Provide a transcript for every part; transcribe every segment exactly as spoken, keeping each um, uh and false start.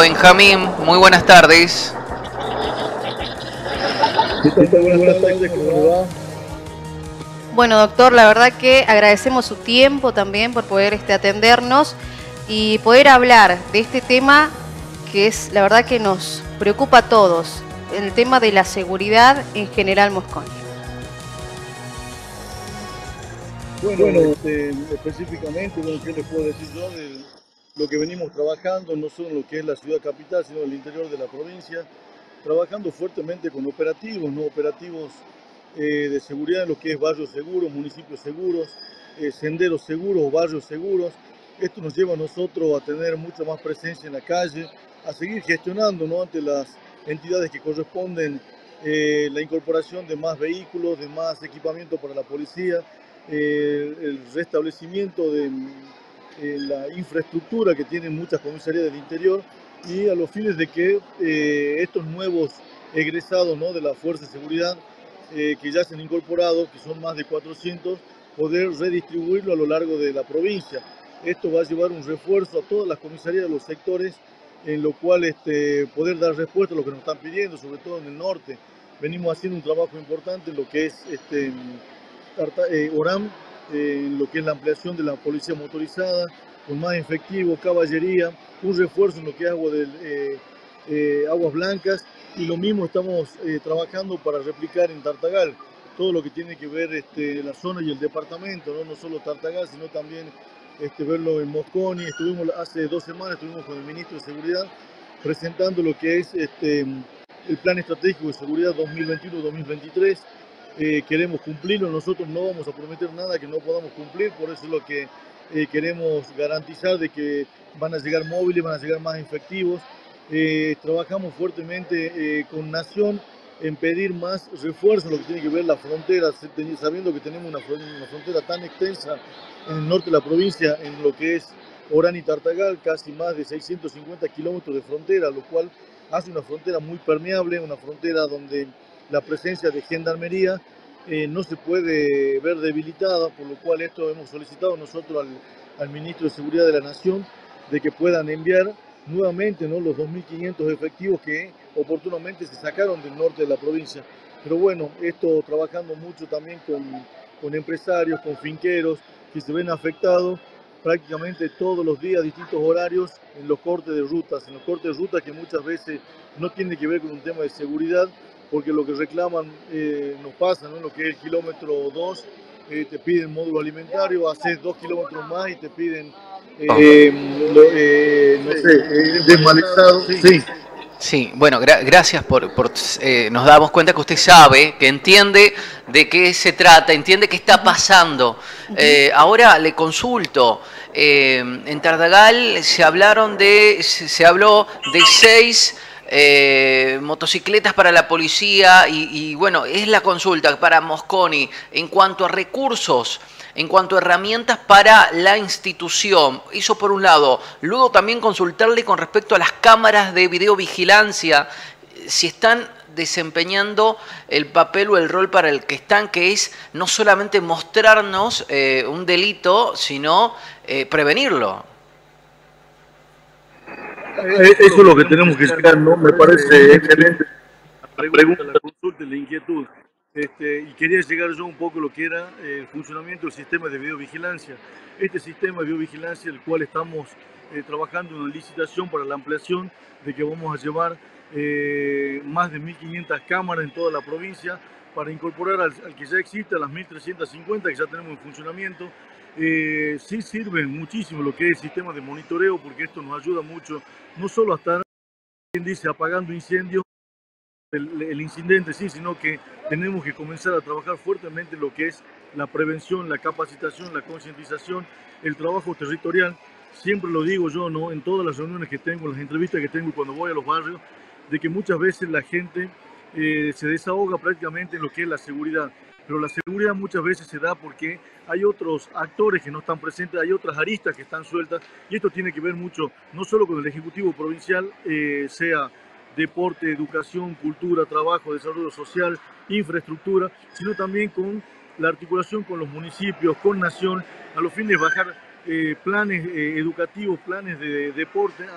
Benjamín, muy buenas tardes. Buenas tardes, ¿cómo le va? Bueno, doctor, la verdad que agradecemos su tiempo también por poder este, atendernos y poder hablar de este tema que es, la verdad que nos preocupa a todos, el tema de la seguridad en General Mosconi. Bueno, este, específicamente, bueno, ¿qué les puedo decir yo de lo que venimos trabajando, no solo en lo que es la ciudad capital, sino en el interior de la provincia, trabajando fuertemente con operativos, no operativos eh, de seguridad en lo que es barrios seguros, municipios seguros, eh, senderos seguros, barrios seguros. Esto nos lleva a nosotros a tener mucha más presencia en la calle, a seguir gestionando, ¿no?, ante las entidades que corresponden eh, la incorporación de más vehículos, de más equipamiento para la policía, eh, el restablecimiento de eh, la infraestructura que tienen muchas comisarías del interior, y a los fines de que eh, estos nuevos egresados, ¿no?, de la Fuerza de Seguridad eh, que ya se han incorporado, que son más de cuatrocientos, poder redistribuirlo a lo largo de la provincia. Esto va a llevar un refuerzo a todas las comisarías de los sectores, en lo cual este, poder dar respuesta a lo que nos están pidiendo, sobre todo en el norte. Venimos haciendo un trabajo importante en lo que es este, eh, Orán, eh, en lo que es la ampliación de la policía motorizada, con más efectivo, caballería, un refuerzo en lo que es agua del, eh, eh, aguas blancas, y lo mismo estamos eh, trabajando para replicar en Tartagal, todo lo que tiene que ver este, la zona y el departamento, no, no solo Tartagal, sino también este, verlo en Mosconi. Estuvimos hace dos semanas, estuvimos con el ministro de Seguridad presentando lo que es este, el Plan Estratégico de Seguridad dos mil veintiuno dos mil veintitrés. Eh, queremos cumplirlo, nosotros no vamos a prometer nada que no podamos cumplir, por eso es lo que eh, queremos garantizar, de que van a llegar móviles, van a llegar más efectivos. Eh, trabajamos fuertemente eh, con Nación en pedir más refuerzos, lo que tiene que ver la frontera, sabiendo que tenemos una, una frontera tan extensa en el norte de la provincia, en lo que es Orán y Tartagal, casi más de seiscientos cincuenta kilómetros de frontera, lo cual hace una frontera muy permeable, una frontera donde la presencia de gendarmería eh, no se puede ver debilitada, por lo cual esto hemos solicitado nosotros al, al ministro de Seguridad de la Nación, de que puedan enviar nuevamente, ¿no?, los dos mil quinientos efectivos que oportunamente se sacaron del norte de la provincia. Pero bueno, esto trabajando mucho también con, con empresarios, con finqueros que se ven afectados prácticamente todos los días, distintos horarios, en los cortes de rutas, en los cortes de rutas que muchas veces no tienen que ver con un tema de seguridad, porque lo que reclaman eh, nos pasa, ¿no?, lo que es el kilómetro dos, eh, te piden módulo alimentario, haces dos kilómetros más y te piden, eh, lo, eh, no sé, eh, desmalezado. Sí. Sí, bueno, gra gracias por, por eh, nos damos cuenta que usted sabe, que entiende de qué se trata, entiende qué está pasando. Eh, ahora le consulto, eh, en Tartagal se hablaron de, se, se habló de seis eh, motocicletas para la policía y, y bueno, es la consulta para Mosconi en cuanto a recursos, en cuanto a herramientas para la institución. Eso por un lado. Luego también consultarle con respecto a las cámaras de videovigilancia, si están desempeñando el papel o el rol para el que están, que es no solamente mostrarnos eh, un delito, sino eh, prevenirlo. Eso es lo que tenemos que sacar, ¿no? Me parece excelente la pregunta, la consulta y la inquietud. Este, y quería llegar yo un poco a lo que era eh, el funcionamiento del sistema de videovigilancia. Este sistema de videovigilancia, el cual estamos eh, trabajando en una licitación para la ampliación, de que vamos a llevar eh, más de mil quinientas cámaras en toda la provincia, para incorporar al, al que ya existe, a las mil trescientas cincuenta que ya tenemos en funcionamiento. Eh, sí sirven muchísimo lo que es el sistema de monitoreo, porque esto nos ayuda mucho, no solo a estar, quien dice, apagando incendios, El, el incidente sí, sino que tenemos que comenzar a trabajar fuertemente en lo que es la prevención, la capacitación, la concientización, el trabajo territorial. Siempre lo digo yo, ¿no?, en todas las reuniones que tengo, las entrevistas que tengo cuando voy a los barrios, de que muchas veces la gente eh, se desahoga prácticamente en lo que es la seguridad. Pero la seguridad muchas veces se da porque hay otros actores que no están presentes, hay otras aristas que están sueltas, y esto tiene que ver mucho, no solo con el Ejecutivo Provincial, eh, sea deporte, educación, cultura, trabajo, desarrollo social, infraestructura, sino también con la articulación con los municipios, con Nación, a los fines de bajar eh, planes eh, educativos, planes de deporte,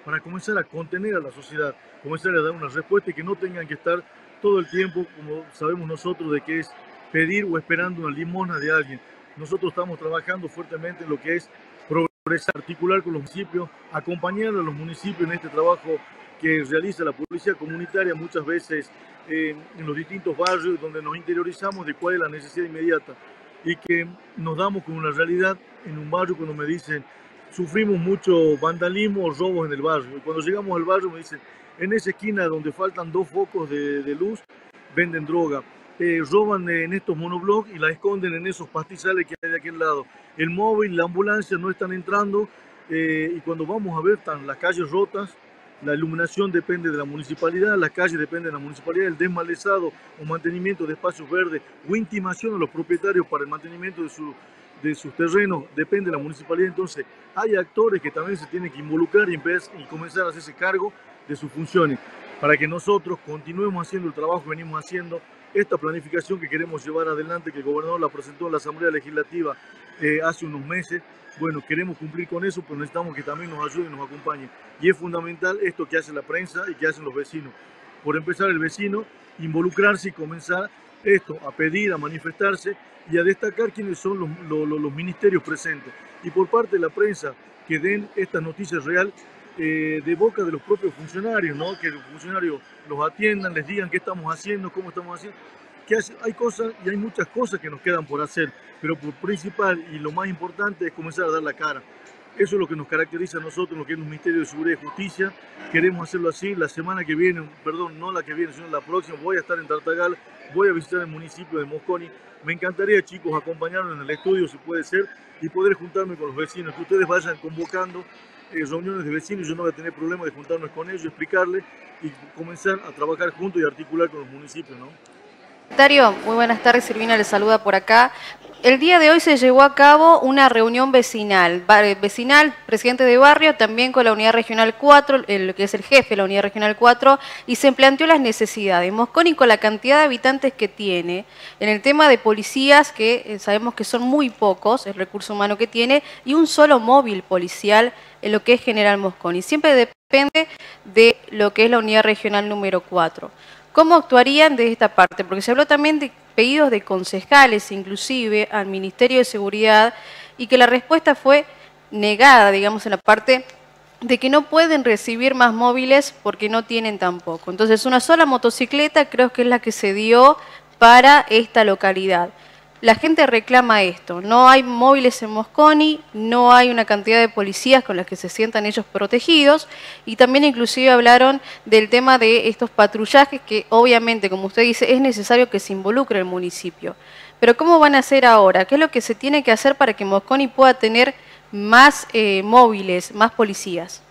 para comenzar a contener a la sociedad, comenzar a dar una respuesta y que no tengan que estar todo el tiempo, como sabemos nosotros, de que es pedir o esperando una limosna de alguien. Nosotros estamos trabajando fuertemente en lo que es progresar, articular con los municipios, acompañar a los municipios en este trabajo que realiza la policía comunitaria muchas veces eh, en los distintos barrios, donde nos interiorizamos de cuál es la necesidad inmediata y que nos damos con una realidad en un barrio cuando me dicen sufrimos mucho vandalismo o robos en el barrio. Y cuando llegamos al barrio me dicen, en esa esquina donde faltan dos focos de, de luz, venden droga. Eh, roban en estos monoblocks y la esconden en esos pastizales que hay de aquel lado. El móvil, la ambulancia no están entrando eh, y cuando vamos a ver están las calles rotas, la iluminación depende de la municipalidad, las calles dependen de la municipalidad, el desmalezado o mantenimiento de espacios verdes o intimación a los propietarios para el mantenimiento de, su, de sus terrenos depende de la municipalidad. Entonces hay actores que también se tienen que involucrar y, empezar, y comenzar a hacerse cargo de sus funciones para que nosotros continuemos haciendo el trabajo que venimos haciendo. Esta planificación que queremos llevar adelante, que el gobernador la presentó en la Asamblea Legislativa eh, hace unos meses, bueno, queremos cumplir con eso, pero necesitamos que también nos ayuden y nos acompañen. Y es fundamental esto que hace la prensa y que hacen los vecinos. Por empezar, el vecino, involucrarse y comenzar esto, a pedir, a manifestarse y a destacar quiénes son los, los, los ministerios presentes. Y por parte de la prensa, que den estas noticias reales eh, de boca de los propios funcionarios, ¿no? Que los funcionarios los atiendan, les digan qué estamos haciendo, cómo estamos haciendo. Que hay cosas y hay muchas cosas que nos quedan por hacer, pero por principal y lo más importante es comenzar a dar la cara. Eso es lo que nos caracteriza a nosotros, lo que es el Ministerio de Seguridad y Justicia. Queremos hacerlo así. La semana que viene, perdón, no la que viene, sino la próxima, voy a estar en Tartagal, voy a visitar el municipio de Mosconi. Me encantaría, chicos, acompañarnos en el estudio, si puede ser, y poder juntarme con los vecinos, que ustedes vayan convocando eh, reuniones de vecinos. Yo no voy a tener problema de juntarnos con ellos, explicarles y comenzar a trabajar juntos y articular con los municipios, ¿no? Secretario, muy buenas tardes, Silvina le saluda por acá. El día de hoy se llevó a cabo una reunión vecinal, vecinal, presidente de barrio, también con la Unidad Regional cuatro, el que es el jefe de la Unidad Regional cuatro, y se planteó las necesidades. Mosconi, con la cantidad de habitantes que tiene, en el tema de policías, que eh, sabemos que son muy pocos, el recurso humano que tiene, y un solo móvil policial en lo que es General Mosconi. Siempre depende de lo que es la Unidad Regional número cuatro. ¿Cómo actuarían de esta parte? Porque se habló también de pedidos de concejales, inclusive al Ministerio de Seguridad, y que la respuesta fue negada, digamos, en la parte de que no pueden recibir más móviles porque no tienen tampoco. Entonces, una sola motocicleta creo que es la que se dio para esta localidad. La gente reclama esto, no hay móviles en Mosconi, no hay una cantidad de policías con las que se sientan ellos protegidos, y también inclusive hablaron del tema de estos patrullajes que obviamente, como usted dice, es necesario que se involucre el municipio. Pero ¿cómo van a hacer ahora? ¿Qué es lo que se tiene que hacer para que Mosconi pueda tener más eh, móviles, más policías?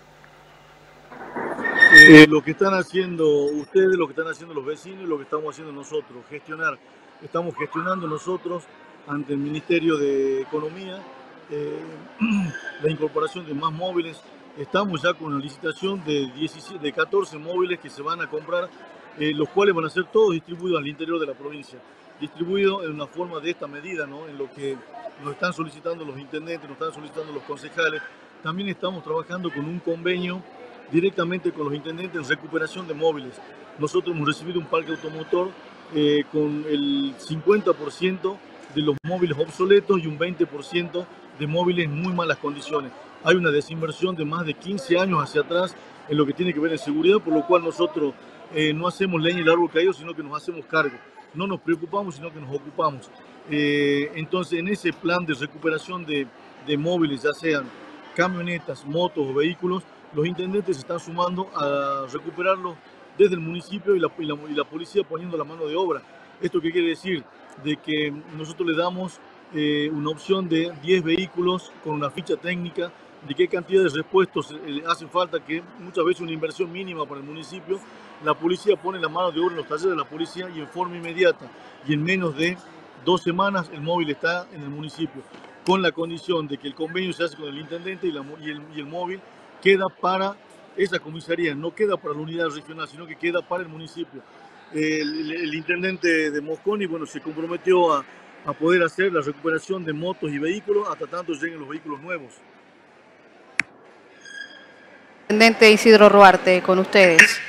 Eh, lo que están haciendo ustedes, lo que están haciendo los vecinos y lo que estamos haciendo nosotros, gestionar. Estamos gestionando nosotros ante el Ministerio de Economía eh, la incorporación de más móviles. Estamos ya con una licitación de, diecisiete, de catorce móviles que se van a comprar, eh, los cuales van a ser todos distribuidos al interior de la provincia. Distribuidos en una forma de esta medida, ¿no? En lo que nos están solicitando los intendentes, nos están solicitando los concejales. También estamos trabajando con un convenio directamente con los intendentes en recuperación de móviles. Nosotros hemos recibido un parque automotor eh, con el cincuenta por ciento de los móviles obsoletos y un veinte por ciento de móviles en muy malas condiciones. Hay una desinversión de más de quince años hacia atrás en lo que tiene que ver en seguridad, por lo cual nosotros eh, no hacemos leña y el árbol caído, sino que nos hacemos cargo. No nos preocupamos, sino que nos ocupamos. Eh, entonces, en ese plan de recuperación de, de móviles, ya sean camionetas, motos o vehículos, los intendentes se están sumando a recuperarlos desde el municipio y la, y, la, y la policía poniendo la mano de obra. ¿Esto qué quiere decir? De que nosotros le damos eh, una opción de diez vehículos con una ficha técnica de qué cantidad de repuestos eh, hacen falta, que muchas veces una inversión mínima para el municipio. La policía pone la mano de obra en los talleres de la policía y en forma inmediata y en menos de dos semanas el móvil está en el municipio, con la condición de que el convenio se hace con el intendente y, la, y, el, y el móvil queda para esa comisaría, no queda para la unidad regional, sino que queda para el municipio. El, el, el intendente de Mosconi, bueno, se comprometió a, a poder hacer la recuperación de motos y vehículos hasta tanto lleguen los vehículos nuevos. Intendente Isidro Ruarte, con ustedes.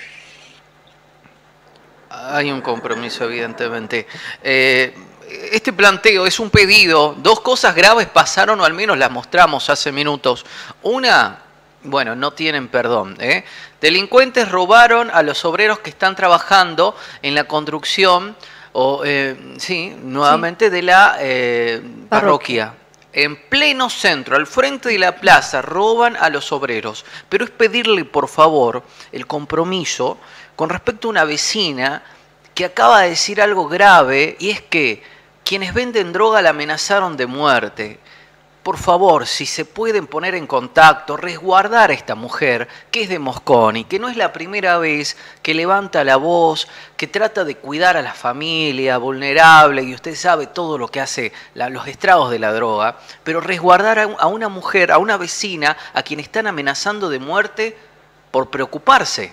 Hay un compromiso, evidentemente. Eh, este planteo es un pedido. Dos cosas graves pasaron, o al menos las mostramos hace minutos. Una, bueno, no tienen perdón, ¿eh? Delincuentes robaron a los obreros que están trabajando en la construcción, o eh, sí, nuevamente, sí, de la eh, parroquia. En pleno centro, al frente de la plaza, roban a los obreros. Pero es pedirle, por favor, el compromiso con respecto a una vecina que acaba de decir algo grave, y es que quienes venden droga la amenazaron de muerte. Por favor, si se pueden poner en contacto, resguardar a esta mujer que es de Mosconi, que no es la primera vez que levanta la voz, que trata de cuidar a la familia vulnerable, y usted sabe todo lo que hace la, los estragos de la droga, pero resguardar a, a una mujer, a una vecina, a quien están amenazando de muerte por preocuparse.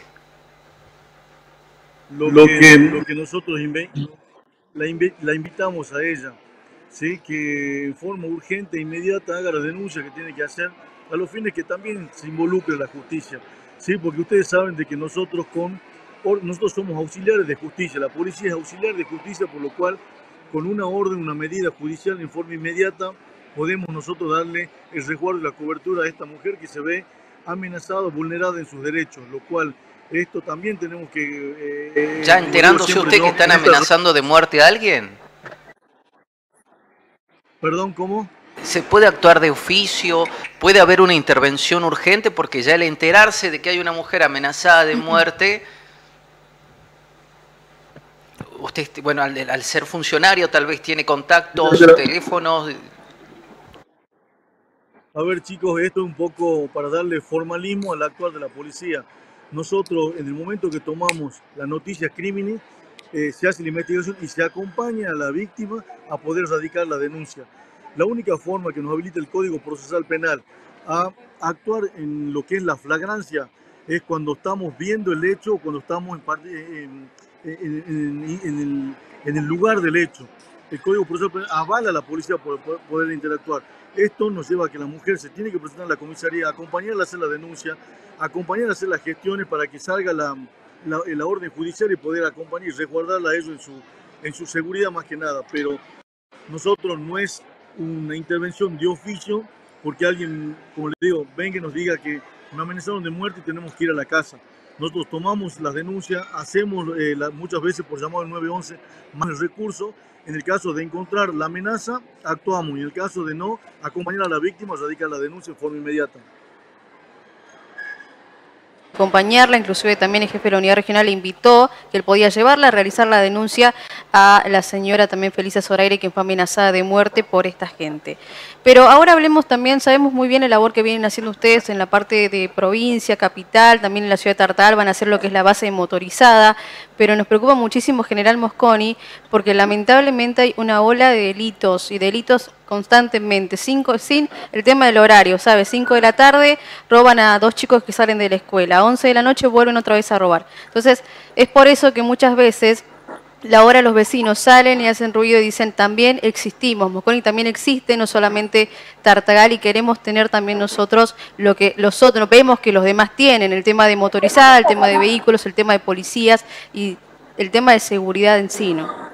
Lo, lo, que, que, lo que nosotros la, invi la invitamos a ella, ¿sí? Que en forma urgente e inmediata haga la denuncia que tiene que hacer, a los fines que también se involucre la justicia, ¿sí? Porque ustedes saben de que nosotros, con, nosotros somos auxiliares de justicia, la policía es auxiliar de justicia, por lo cual con una orden, una medida judicial en forma inmediata, podemos nosotros darle el resguardo y la cobertura a esta mujer que se ve amenazada, vulnerada en sus derechos, lo cual esto también tenemos que... Eh, ¿Ya enterándose usted que están amenazando de muerte a alguien? Perdón, ¿cómo? ¿Se puede actuar de oficio? ¿Puede haber una intervención urgente? Porque ya al enterarse de que hay una mujer amenazada de muerte, usted, bueno, al, al ser funcionario tal vez tiene contactos, teléfonos... A ver, chicos, esto es un poco para darle formalismo al actuar de la policía. Nosotros, en el momento que tomamos la noticia crímenes, eh, se hace la investigación y se acompaña a la víctima a poder radicar la denuncia. La única forma que nos habilita el Código Procesal Penal a actuar en lo que es la flagrancia es cuando estamos viendo el hecho o cuando estamos en, en, en, en, el, en el lugar del hecho. El Código Procesal Penal avala a la policía por poder interactuar. Esto nos lleva a que la mujer se tiene que presentar en la comisaría, acompañarla a hacer la denuncia, acompañarla a hacer las gestiones para que salga la, la, la orden judicial y poder acompañar y resguardarla a ellos en su, en su seguridad más que nada. Pero nosotros no es una intervención de oficio porque alguien, como les digo, venga y nos diga que me amenazaron de muerte y tenemos que ir a la casa. Nosotros tomamos las denuncias, hacemos eh, la, muchas veces por llamado al nueve once más el recurso. En el caso de encontrar la amenaza, actuamos. Y en el caso de no, acompañar a la víctima, radicar la denuncia en forma inmediata. Acompañarla, inclusive también el jefe de la unidad regional invitó que él podía llevarla a realizar la denuncia a la señora también Felisa Zoraire, quien fue amenazada de muerte por esta gente. Pero ahora hablemos también, sabemos muy bien la labor que vienen haciendo ustedes en la parte de provincia, capital, también en la ciudad de Tartal van a hacer lo que es la base motorizada, pero nos preocupa muchísimo General Mosconi porque lamentablemente hay una ola de delitos y delitos constantemente, cinco, sin el tema del horario, ¿sabes? cinco de la tarde roban a dos chicos que salen de la escuela, a once de la noche vuelven otra vez a robar. Entonces, es por eso que muchas veces la hora los vecinos salen y hacen ruido y dicen también existimos, Mosconi también existe, no solamente Tartagal, y queremos tener también nosotros lo que los otros vemos que los demás tienen, el tema de motorizada, el tema de vehículos, el tema de policías y el tema de seguridad en sí, ¿no?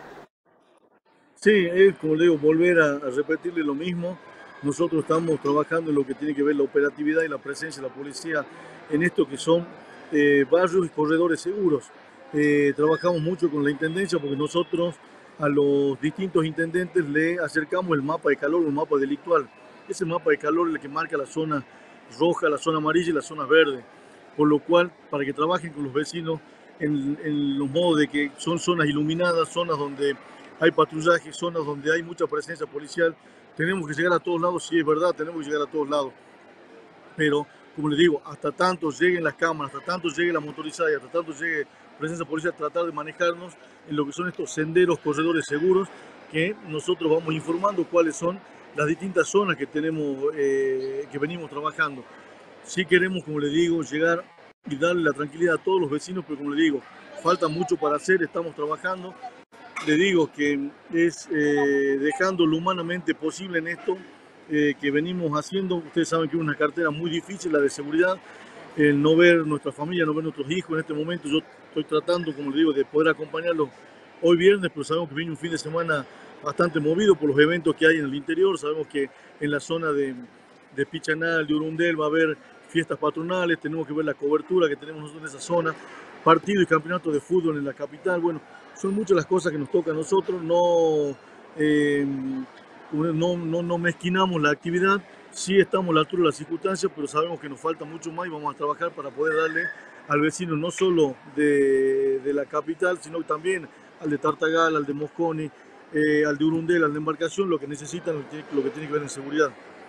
Sí, es como le digo, volver a, a repetirle lo mismo. Nosotros estamos trabajando en lo que tiene que ver la operatividad y la presencia de la policía en esto que son eh, barrios y corredores seguros. Eh, trabajamos mucho con la Intendencia porque nosotros a los distintos intendentes le acercamos el mapa de calor, un mapa delictual. Ese mapa de calor es el que marca la zona roja, la zona amarilla y la zona verde. Por lo cual, para que trabajen con los vecinos en, en los modos de que son zonas iluminadas, zonas donde hay patrullaje, zonas donde hay mucha presencia policial, tenemos que llegar a todos lados, sí es verdad, tenemos que llegar a todos lados. Pero, como les digo, hasta tanto lleguen las cámaras, hasta tanto llegue la motorizada y hasta tanto llegue presencia policial, tratar de manejarnos en lo que son estos senderos, corredores seguros, que nosotros vamos informando cuáles son las distintas zonas que tenemos, eh, que venimos trabajando. Sí queremos, como les digo, llegar y darle la tranquilidad a todos los vecinos, pero como les digo, falta mucho para hacer, estamos trabajando. Le digo que es eh, dejando lo humanamente posible en esto eh, que venimos haciendo. Ustedes saben que es una cartera muy difícil, la de seguridad, el no ver nuestra familia, no ver nuestros hijos en este momento. Yo estoy tratando, como le digo, de poder acompañarlos hoy viernes, pero sabemos que viene un fin de semana bastante movido por los eventos que hay en el interior. Sabemos que en la zona de, de Pichanal, de Urundel, va a haber fiestas patronales, tenemos que ver la cobertura que tenemos nosotros en esa zona, partidos y campeonatos de fútbol en la capital. Bueno, son muchas las cosas que nos tocan a nosotros, no, eh, no, no, no mezquinamos la actividad, sí estamos a la altura de las circunstancias, pero sabemos que nos falta mucho más y vamos a trabajar para poder darle al vecino no solo de, de la capital, sino también al de Tartagal, al de Mosconi, eh, al de Urundel, al de Embarcación, lo que necesitan, lo que, lo que tiene que ver en seguridad.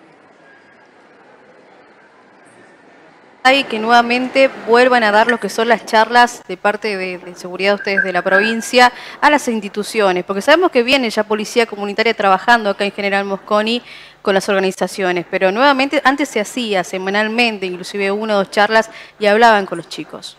Y que nuevamente vuelvan a dar lo que son las charlas de parte de, de seguridad ustedes de la provincia a las instituciones, porque sabemos que viene ya Policía Comunitaria trabajando acá en General Mosconi con las organizaciones, pero nuevamente antes se hacía semanalmente, inclusive una o dos charlas y hablaban con los chicos.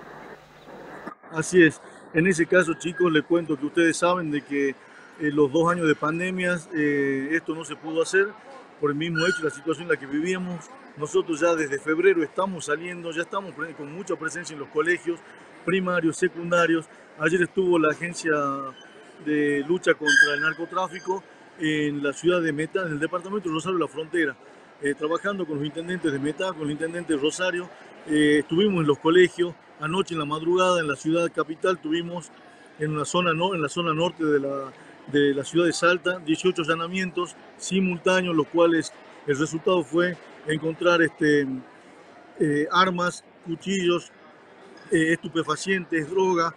Así es, en ese caso, chicos, les cuento que ustedes saben de que eh, los dos años de pandemias eh, esto no se pudo hacer por el mismo hecho, la situación en la que vivíamos. Nosotros ya desde febrero estamos saliendo, ya estamos con mucha presencia en los colegios primarios, secundarios. Ayer estuvo la Agencia de Lucha contra el Narcotráfico en la ciudad de Meta, en el departamento de Rosario de la Frontera, eh, trabajando con los intendentes de Meta, con el intendente de Rosario. Eh, estuvimos en los colegios, anoche en la madrugada en la ciudad capital tuvimos en, una zona, no, en la zona norte de la, de la ciudad de Salta dieciocho allanamientos simultáneos, los cuales el resultado fue encontrar este, eh, armas, cuchillos, eh, estupefacientes, droga,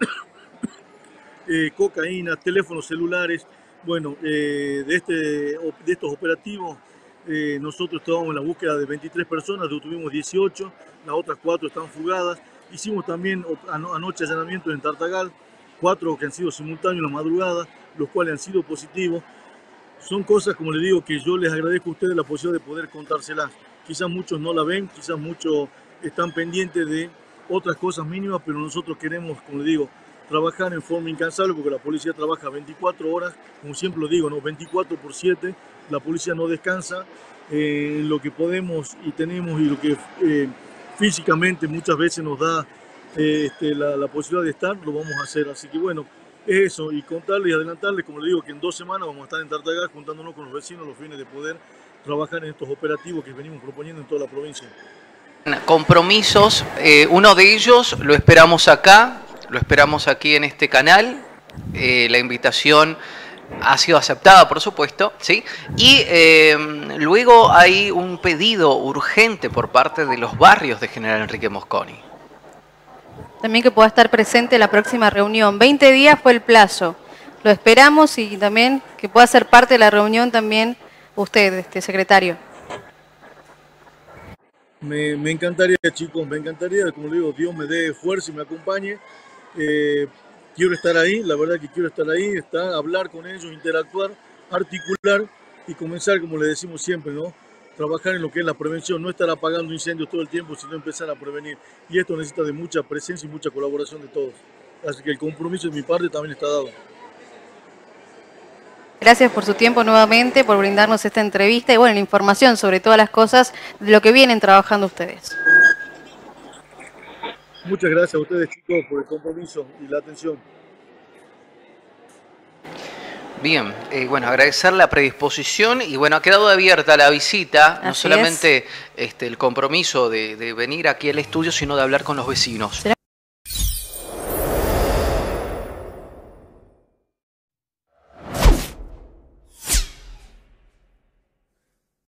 eh, cocaína, teléfonos celulares. Bueno, eh, de, este, de estos operativos eh, nosotros estábamos en la búsqueda de veintitrés personas, tuvimos dieciocho, las otras cuatro están fugadas. Hicimos también anoche allanamientos en Tartagal, cuatro que han sido simultáneos en la madrugada, los cuales han sido positivos. Son cosas, como les digo, que yo les agradezco a ustedes la posibilidad de poder contárselas. Quizás muchos no la ven, quizás muchos están pendientes de otras cosas mínimas, pero nosotros queremos, como les digo, trabajar en forma incansable, porque la policía trabaja veinticuatro horas, como siempre lo digo, ¿no? veinticuatro por siete, la policía no descansa eh, en lo que podemos y tenemos y lo que eh, físicamente muchas veces nos da eh, este, la, la posibilidad de estar, lo vamos a hacer. Así que bueno, es eso, y contarles y adelantarles, como les digo, que en dos semanas vamos a estar en Tartagal juntándonos con los vecinos los fines de poder trabajar en estos operativos que venimos proponiendo en toda la provincia. Compromisos, eh, uno de ellos lo esperamos acá, lo esperamos aquí en este canal, eh, la invitación ha sido aceptada, por supuesto, ¿sí? Y eh, luego hay un pedido urgente por parte de los barrios de General Enrique Mosconi. También que pueda estar presente en la próxima reunión. veinte días fue el plazo. Lo esperamos y también que pueda ser parte de la reunión también usted, este secretario. Me, me encantaría, chicos, me encantaría, como le digo, Dios me dé fuerza y me acompañe. Eh, quiero estar ahí, la verdad que quiero estar ahí, estar, hablar con ellos, interactuar, articular y comenzar, como le decimos siempre, ¿no? Trabajar en lo que es la prevención, no estar apagando incendios todo el tiempo, sino empezar a prevenir. Y esto necesita de mucha presencia y mucha colaboración de todos. Así que el compromiso de mi parte también está dado. Gracias por su tiempo nuevamente, por brindarnos esta entrevista y bueno, la información sobre todas las cosas de lo que vienen trabajando ustedes. Muchas gracias a ustedes, chicos, por el compromiso y la atención. Bien, eh, bueno, agradecer la predisposición y bueno, ha quedado abierta la visita, no Así solamente este, el compromiso de, de venir aquí al estudio, sino de hablar con los vecinos. ¿Será